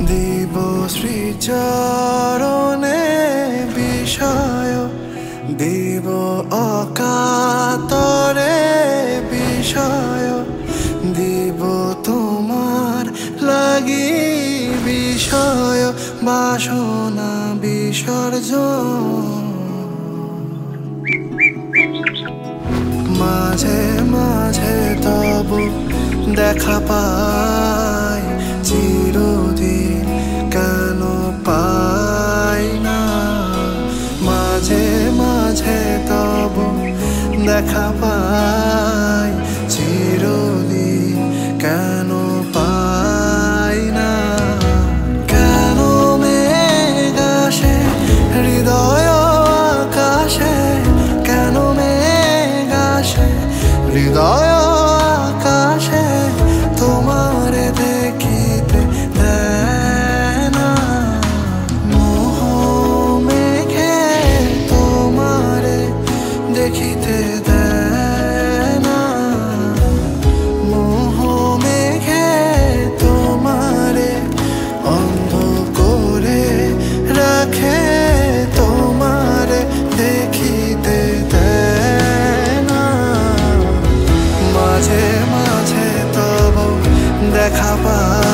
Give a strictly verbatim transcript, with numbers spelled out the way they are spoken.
দিব শ্রীচরণে বিষয়, দিব অকাতরে বিষয়, দিব তোমার লাগি বিষয় বাসনা বিসর্জন। মাঝে মাঝে তবু দেখা পাই, চিরদিন কেন পাই না। মাঝে মাঝে তবু দেখা পাই, চিরদিন কেন পাই না। কেন মেঘ আসে হৃদয় আকাশে, কেন মেঘ আসে হৃদয় আকাশে, তোমারে দেখিতে দেয় না। মোহ মেঘে তোমারে দেখিতে দেয় না। মোহ মেঘে তোমারে অন্ধ করে রাখে, তোমারে দেখিতে দেয় না। মাঝে মাঝে তবু দেখা পাই,